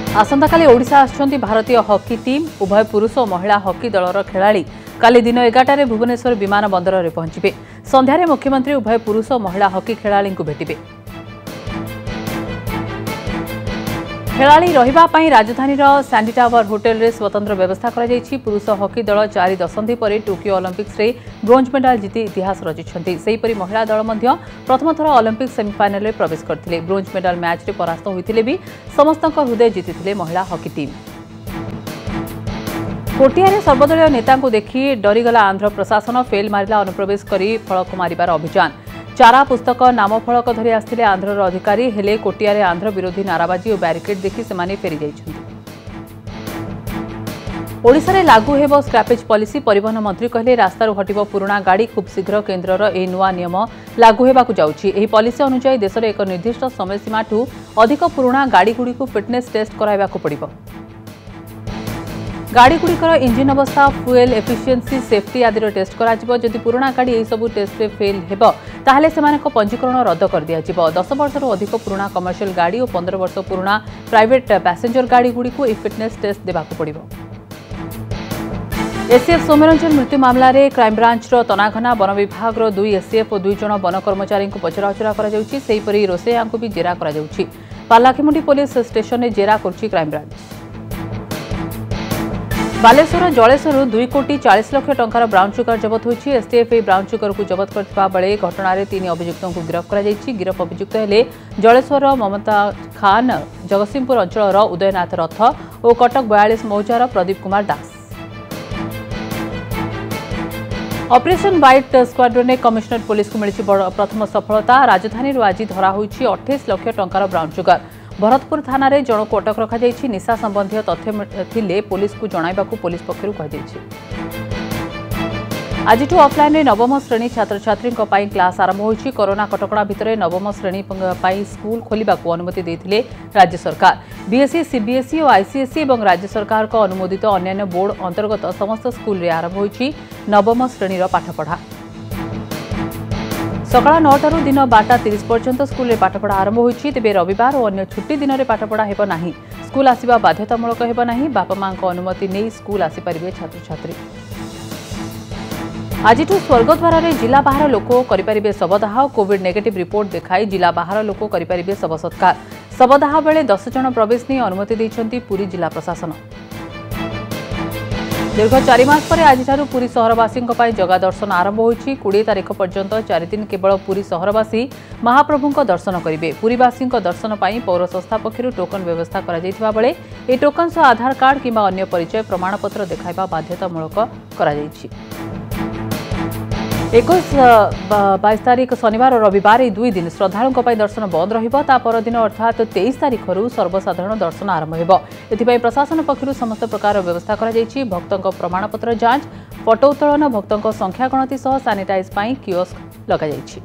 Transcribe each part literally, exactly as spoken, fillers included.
आसंताकाली ओडिशा आछंती भारतीय hockey team उभय पुरुष और महिला हॉकी दलर खेलाड़ी काली दिन एगारटार भुवनेश्वर विमान बंदर में पहुंचे। संध्यारे मुख्यमंत्री उभय पुरुष और महिला हॉकी खेलाड़ी भेटे। खेलाड़ी रहिबा पई राजधानी सैंडी टावर होटेल रे स्वतंत्र व्यवस्था करा जायछि। पुरुष हॉकी दल चारि दशंधि पर टोकियो ओलंपिक्स रे ब्रोंज मेडल जीति इतिहास रचिछन्ति। सेहीपरि महिला दल मध्य प्रथम थर ओलंपिक सेमीफाइनल रे प्रवेश करथिले। ब्रोंज मेडल मैच रे परास्त होइथिले भी समस्तक हृदय जीतिथिले महिला हॉकी टीम। कोटियारे सर्वदलीय नेता को देखि डरीगला आंध्र प्रशासन फेल मारिला अनुप्रवेश करी फलक मारिबार अभियान। चारा पुस्तक नाम फलक धरी आसथिले आंध्रर अधिकारी हेले कोटियारे आंध्र विरोधी नाराबाजी और बैरिकेड देखि सेमाने फेरी जाइछन्ति। ओडिशा रे लागू हेबो स्क्रैपेज पॉलिसी। परिवहन मंत्री कहले रास्तारू हटिबो पुराना गाड़ी। खूब शीघ्र केन्द्रर ए नुआ नियम लागू हेबाकू जाउछि। एही पॉलिसी अनुसार देश रे एक निर्दिष्ट समय सीमा ठू अधिक पुराना गाड़ी गुडी को फिटनेस टेस्ट कराइबाकू पड़िबो। गाड़ी गुड़िकर इंजिन अवस्था, फ्यूएल एफिशिएंसी, सेफ्टी आदि टेस्ट करा। जदि पुराना गाड़ी यह सब टेस्ट फेल हेबो ताहले सेमानक पंजीकरण रद्द कर दिया जिवो। दस वर्ष अधिक पुराना कमर्शियल गाड़ी और पंद्रह वर्ष पुराना प्राइवेट पैसेंजर गाड़ी गुड़ी को फिटनेस टेस्ट देबाकू पड़िबो। एसीएफ सौम्यरंजन मृत्यु मामला रे क्राइमब्रांच तनाघना। वन विभाग दुई एसीएफ और दुई जन वन कर्मचारी को पचराउचरा करा जाउछि। सेहीपरि रोसेया को भी जेरा करा जाउछि। पालाखीमुंडी पुलिस स्टेशन में जेरा करछि क्राइमब्रांच। बालेश्वर जलेश्वर दुई कोटी चालीस लाख टंकार ब्राउन सुगर जबत होइछि। एसटीएफ ब्राउन सुगर को जबत करथिबा बेले घटना तीन अभियुक्तों को गिरफ्त करा जाइछि। गिरफ्त अभियुक्त हेले जलेश्वर ममता खान, जगतसिंहपुर अंचल उदयनाथ रथ और कटक बयालीस मौजार Pradeep Kumar Das. Operation white squadron commissionerate police को मिली प्रथम सफलता। राजधानी आज धरा होइछि अट्ठाईस लाख टंकार ब्राउन सुगर। भरतपुर थाना रे जन को अटक रखा जाइछि। निशा संबंधी तथ्य थिले पुलिस को जणाइबाकू पुलिस पक्षरु कहि दैछि। आज ऑफलाइन रे नवम श्रेणी छात्र छात्री क्लास आरंभ होइछि। कोरोना कटकणा भितर नवम श्रेणी पाई स्कूल खोलिबाकू अनुमति देथिले राज्य सरकार। बीएसई, सीबीएसई और आईसीएसई और राज्य सरकार को अनुमोदित अन्य बोर्ड अंतर्गत समस्त स्कूल रे आरंभ होइछि नवम श्रेणीर पाठपढ़ा। सकाळ नौटारू दिन बारटा तीस पर्यंत स्कूल पाठपढ़ा आरंभ होइछि। तेबे रविवार और अन्य छुट्टी दिन में पाठपढ़ा हेब नाही। स्कूल आसिबा बाध्यतामूलक हेब नाही। बापा मां अनुमति नहीं स्कूल आसीपारे छात्र छात्री। आज स्वर्गद्वार में जिला बाहर लोक करें शवदाह। कोविड नेगेटिव रिपोर्ट देखाई जिला बाहर लोक करें शव सत्कार। शवदाह बेले दस जन प्रवेश नहीं अनुमति देइछन्ति पुरी जिला प्रशासन। दीर्घ चार मास पर आज पुरी सहरवासी जगा दर्शन आरंभ होइछि। बीस तारीख पर्यंत चार दिन केवल पुरी सहरवासी महाप्रभु दर्शन करेंगे। पुरीवासी दर्शन पर पौर संस्था पक्षर टोकन व्यवस्था करा जायथिबा बेले ए टोकन सह आधार कार्ड किंबा अन्य परिचय प्रमाणपत्र देखाइबा बाध्यतामूलक करा जायछि। इक्कीस बाईस तारीख शनिवार और रविवार ये दुई दिन श्रद्धालुओं दर्शन बंद रहा। परदिन अर्थात तेईस तारीख सर्वसाधारण दर्शन आरंभ हो। एथिपाई प्रशासन पक्षर समस्त प्रकार व्यवस्था करा जायछि। भक्तों प्रमाणपत्र जांच, फोटो उत्तोलन, भक्तों संख्या गणति सह सानिटाइज पाई कियोस्क लगा जायछि।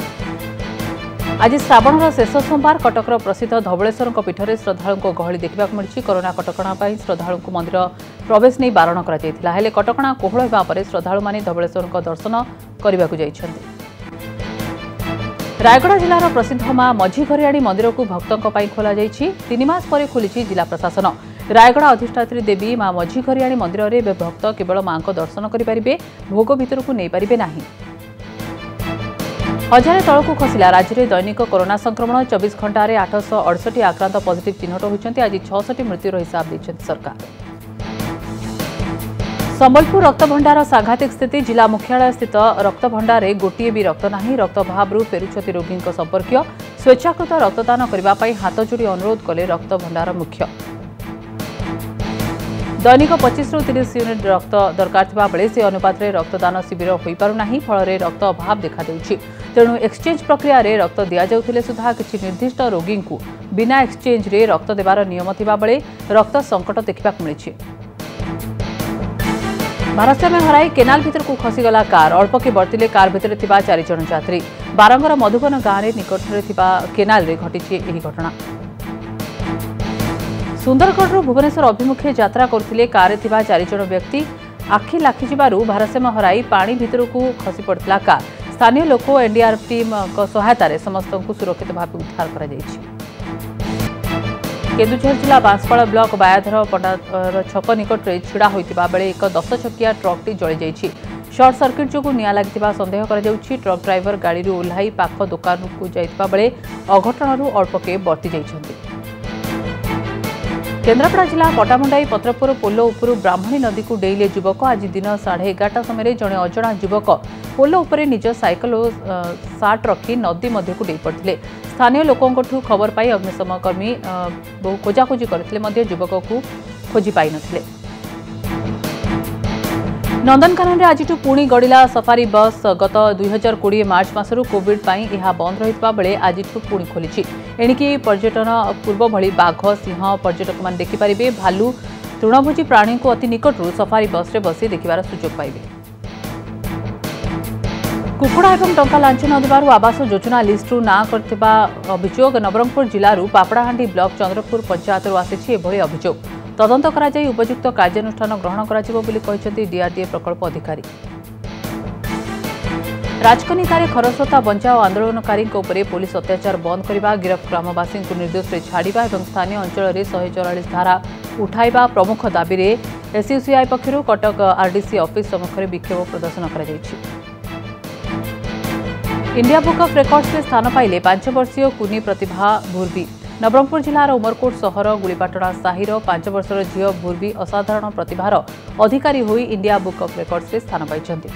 आज श्रावणर शेष सोमवार कटकर प्रसिद्ध धवलेश्वर पीठर श्रद्धालुओं गहली देखा मिली। कोरोना कटकणा श्रद्धालुओं मंदिर प्रवेश नहीं बारण करा हेले कटकणा कोहल होगा पर श्रद्धालु माने धवलेश्वर दर्शन करने को जाइछन्ति। रायगढ़ जिलार प्रसिद्ध मां मझीघरियाणी मंदिर को भक्तों खोल जाइछि। तीन मास पर खोली जिला प्रशासन। रायगढ़ अधिष्ठात्री देवी मां मझीघरियाणी मंदिर में भक्त केवल मां दर्शन करेंगे, भोग भीतर को नहीं पारे नहीं। हजार तलक खसला राज्य में दैनिक कोरोना संक्रमण। चौबीस घंटे आठश अड़सठ आक्रांत पॉजिटिव चिन्हट होती। आज छठ मृत्युर हिसाब देते सरकार। संबलपुर रक्तभंडार सांघातिक स्थिति। जिला मुख्यालय स्थित रक्तभंडार में गोटे भी रक्त नहीं। रक्त अभाव फेरुछति रोगी संपर्क स्वेच्छाकृत रक्तदान करने हाथ जोड़ी अनुरोध कले रक्तभंडार मुख्य। दैनिक पच्चीस रु तीस यूनिट रक्त दरकार थिबा बेले से अनुपात में रक्तदान शिविर हो पारुना। फल रक्त अभाव देखा देउछि। तेणु एक्सचेंज प्रक्रिया रे रक्त दिया जाउथिले सुधा किछि निर्दिष्ट रोगी को बिना एक्सचेंज रे रक्त देवार नियम थिबा बेले रक्त संकट देखा मिली। भारसाम्य हराई केनाल भीतर को खसीगला कार। अल्प के बर्तिले कार भीतर थिबा चारि जन यात्री। बारंगर मधुबन गाँव में निकटरे थिबा केनाल रे घटिछि एही घटना। सुंदरगढ़ भुवनेश्वर अभिमुखे यात्रा करथिले कार थिबा चारि जन व्यक्ति आखि लाखि जिबारु भारसाम्य हराई पानी भीतर को खसी पड़थिला कार। स्थानीय लोक एनडीआरएफ टीम सहायता समस्त को सुरक्षित भाव उद्धार करा जायछि। केन्दुझर जिला बांसपाड़ ब्लॉक बायाधर पंडार छक निकट में छिड़ा होता बेले एक दस छकिया ट्रकटी जली जाइए। सर्ट सर्किट जो निया लगी सन्देह कर ट्रक ड्राइवर गाड़ी ओह्लाई पाख दुकान को जाइता बेले अघटन अल्पके बर्ती जाइछन्ति। केन्द्रापड़ा जिला पटामुंडाई पत्रपुर पोल उपर ब्राह्मणी नदी को डेइले युवक आज दिन साढ़े एगारटा समय जड़े अजणा युवक पोल उपर निज साइकल और सार्ट रखी नदी मध्य को डेई पड़ते। स्थानीय लोकों खबर पाई अग्निशम कर्मी बहु खोजाखोजी करते युवक को खोजी पाई नथिले। नंदनकानन आज पुणी गड़िला सफारी बस गत दुई हजार कोड़े मार्च मासरू कोविड पाई यह बंद रही बेले आज पुणी खोली। एणिकी पर्यटन पूर्व भली बाघ सिंह पर्यटक मान देखिपारे भालू तृणभोजी प्राणी को अति निकटू सफारी बस रे बसी देखिबार सुजोग पाइबे। कुकुड़ा एवं टंका लांच न देबारु आवास योजना लिस्टरू ना करथिबा अभियोग नवरंगपुर जिल्लारू पापड़ाहांडी ब्लॉक चंद्रपुर पंचायतरू आसिछि। एभली अभियोग तदंत करा जाई उपयुक्त कार्यानुष्ठान ग्रहण कराजिबो बोली कहिसेंति डीआरडीए प्रकल्प अधिकारी। राजकनिकारे खरस्रोता बंचाओ आंदोलनकारी पुलिस अत्याचार बंद करने गिरफ ग्रामवासी निर्दोष छाड़ा और स्थानीय अंचल में शहे चौरालीस धारा उठाइबा प्रमुख दाबी में एसयूसीआई पक्षर कटक आरडीसी ऑफिस सम्मुखें विक्षोभ प्रदर्शन कर। इंडिया बुक ऑफ रेकर्ड्स में स्थान पाइले पांच वर्षीय कुनी प्रतिभा भूर्वी। नवरंगपुर जिलार उमरकोट सहर गुड़ीपाटणा साहिर पांच वर्षर झील भूर्वी असाधारण प्रतिभार अधिकारी होई इंडिया बुक ऑफ रेकर्ड्स में स्थान पाइछन्ति।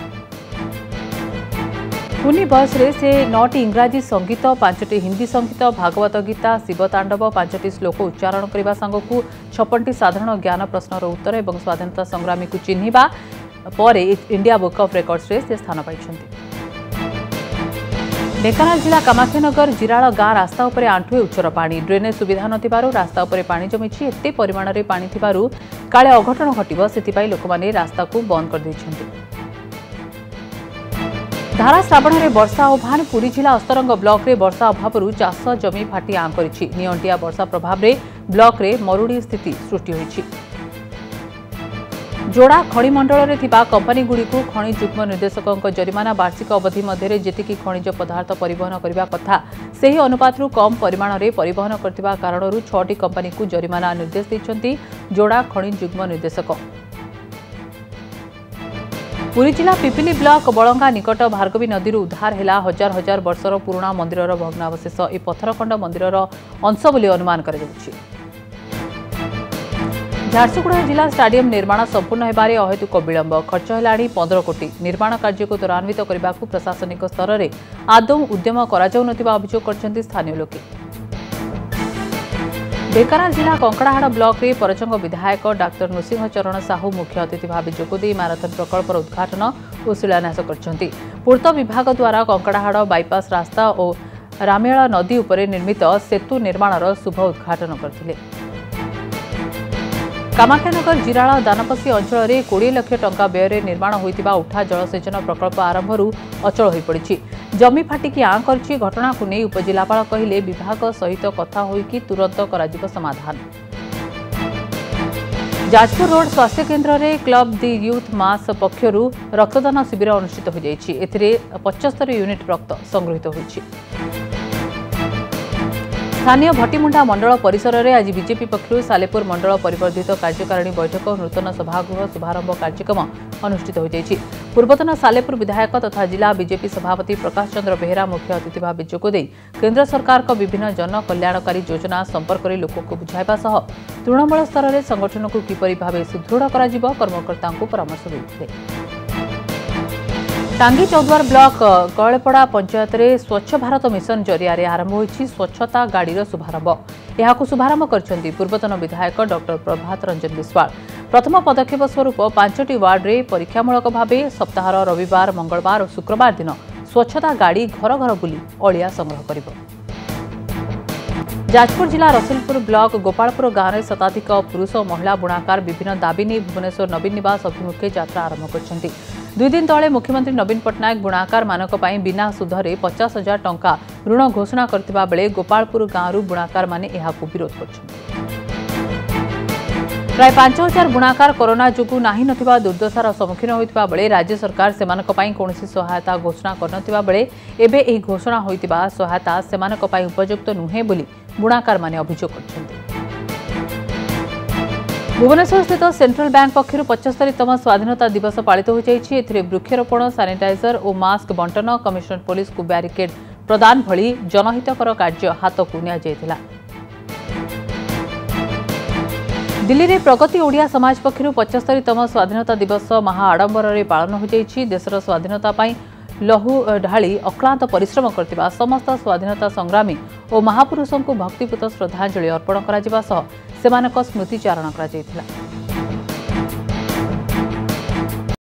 कुनी बयस से नौटी इंग्राजी संगीत पांचटी हिंदी संगीत भागवत गीता शिवतांडव पांचटी श्लोक उच्चारण करने सांगकू छप्पन साधारण ज्ञान प्रश्नर उत्तर और स्वाधीनता संग्रामी को चिन्हिबा पर इंडिया बुक ऑफ रेकर्ड्स से स्थान पाइछन्ति। ढेंकानाल जिला कामाख्यानगर जिराल गाँ रास्ता उपरे आंठुए उच्चर पानी ड्रेनेज सुविधा नथिबारु रास्ता उपरे पानी जमिछि। एते परिमाण रे पानी थिबारु काले अघटन घटिबो सेथिपाई लोकमाने रास्ता को बंद कर दैछन्ति। धारा श्रावण में वर्षा अभाव पुरी जिला अस्तरंग ब्लॉक रे वर्षा अभाव चाष जमी फाटी आं करिछि। नियंटिया वर्षा प्रभाव में ब्लॉक रे मरुड़ी स्थिति सृष्टि होइछि। जोड़ा खनि मंडल में थिबा कंपनी गुड़ी को खनि युग्म निर्देशकों जरिमाना वार्षिक अवधि मध्य जेतिकी खनिज पदार्थ परिवहन करने कथा सही अनुपात कम परिमाण में परिवहन करथिबा कारणरू छटी कंपनी को जरिमाना निर्देश दैछन्ति जोड़ा खनि युग्म निर्देशक। पुरी जिला पिपिली ब्लॉक बलंगा निकट भार्गवी नदी उद्धार है हजार हजार वर्षर पुराणा मंदिर भग्नावशेष ए पत्थरखंड मंदिर अंश बोली अनुमान कर। झारसुगुड़ा जिला स्टाडियम निर्माण संपूर्ण होबारे अहेतुक विलंब खर्च है पंद्रह कोटी निर्माण कार्य को त्वरान्वित करने को प्रशासनिक स्तर में आदौ उद्यम कराउनथिबा अभियोग करछन्ति स्थानीय लोके। ढेंकानाल जिला कंकड़ाहाड़ ब्लॉक रे परचंग विधायक डाक्टर नृसिंह चरण साहू मुख्य अतिथि भाव जोगदे माराथन प्रकल्पर उद्घाटन और शिलान्यास करछन्ति। पूर्त विभाग द्वारा कंकड़ाहाड़ बाईपास रास्ता और रामेला नदी उपरे निर्मित सेतु निर्माणर शुभ उद्घाटन करथिले। कामाख्यानगर जिराल दानपसी अंचल में बीस लाख टंका व्यय निर्माण होइतिबा उठा जलसेचन प्रकल्प आरंभरू अचल हो पड़ी जमी फाटिकी आं करछि। घटना को नहीं उपजिलापाल कहले विभाग सहित कथा होइकि तुरंत कराजिबो समाधान। जाजपुर रोड स्वास्थ्य केन्द्र में क्लब दि यूथ मास पक्षरु रक्तदान शिविर अनुष्ठित हो जाइछि। एथिरे पचहत्तर यूनिट रक्त संग्रहित होइछि। स्थानीय भट्टीमुंडा मंडल परिसर में आज बीजेपी पक्षर सालेपुर मंडल परिवर्धित कार्यकारिणी बैठक नूतन सभागृह शुभारंभ कार्यक्रम अनुष्ठित हो जाइछि। पूर्वतन सालेपुर विधायक तथा जिला बीजेपी सभापति प्रकाश चंद्र बेहेरा मुख्य अतिथि भाव जोगदे केन्द्र सरकार का विभिन्न जन कल्याणकारी योजना संपर्क में लोक को बुझाइबा सह तृणमूल स्तर में संगठन को किपरि भावे सुदृढ़ कराजिबो कर्मकर्ता को परामर्श देथिले। टांगी चौद्वार ब्लॉक कळेपड़ा पंचायत में स्वच्छ भारत मिशन जरिया आरंभ होइछि स्वच्छता गाड़ीर शुभारंभ। यहाकू शुभारंभ करछन्ति पूर्वतन विधायक डॉक्टर प्रभात रंजन विश्वाल। प्रथम पदक्षेप स्वरूप पांचटी वार्ड में परीक्षामूलक भाव सप्ताहर रविवार मंगलवार और शुक्रवार दिन स्वच्छता गाड़ी घर घर बुली अलिया संग्रह करिबो। जाजपुर जिला रसुलपुर ब्लॉक गोपालपुर गाँव में शताधिक पुरुष और महिला बुणाकार विभिन्न दाबी नहीं भुवनेश्वर नवीन निवास अभिमुखे यात्रा आरंभ करछन्ति। दुई दिन तले मुख्यमंत्री नवीन पट्टनायक बुणाकार मानक पई बिना सुधरे पचास हजार टंका ऋण घोषणा करथिबा बेले गोपालपुर गाँव बुणाकार माने एहाकू विरोध करछन्ति। प्राय पांच हजार बुणाकार कोरोना जोगु नाही नथिबा दुर्दशार सम्मुखीन होइतिबा बेले राज्य सरकार सेमानक पई कोनोसी सहायता घोषणा करनथिबा बेले एबे एही घोषणा होइतिबा सहायता सेमानक पई उपयुक्त नुहे बोली बुणाकार माने अभियोग करछन्ति। भुवनेश्वर स्थित सेंट्रल बैंक पक्षर पचस्तरीतम स्वाधीनता दिवस पालित हो जाइछि। वृक्षरोपण, सानिटाइजर और मास्क बंटन, कमिशनर पुलिस को ब्यारिकेड प्रदान भली जनहितकर कार्य हाथ को निया। दिल्ली में प्रगति ओडिया समाज पक्षर पचस्तरीतम स्वाधीनता दिवस महाआडंबर पालन हो जाइछि। देशर स्वाधीनता लहू ढाली अक्लांत परिश्रम करथिबा समस्त स्वाधीनता संग्रामी और महापुरुषों को भक्तिपूत श्रद्धांजलि अर्पण करा जिबा सह सेमानक स्मृतिचारण करा जायथिला।